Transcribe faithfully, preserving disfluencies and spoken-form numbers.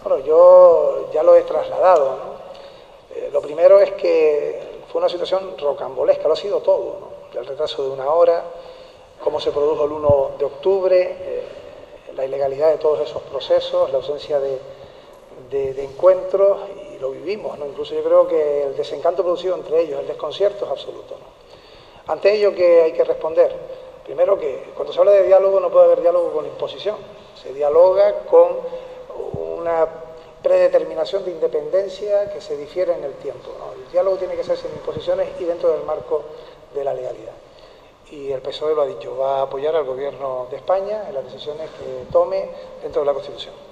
Bueno, yo ya lo he trasladado, ¿no? Eh, lo primero es que fue una situación rocambolesca, lo ha sido todo, ¿no? El retraso de una hora, cómo se produjo el uno de octubre, eh, la ilegalidad de todos esos procesos, la ausencia de, de, de encuentros, y lo vivimos, ¿no? Incluso yo creo que el desencanto producido entre ellos, el desconcierto es absoluto, ¿no? Ante ello, ¿qué hay que responder? Primero que cuando se habla de diálogo no puede haber diálogo con imposición, se dialoga con una predeterminación de independencia que se difiere en el tiempo, ¿no? El diálogo tiene que ser sin imposiciones y dentro del marco de la legalidad. Y el P S O E lo ha dicho, va a apoyar al Gobierno de España en las decisiones que tome dentro de la Constitución.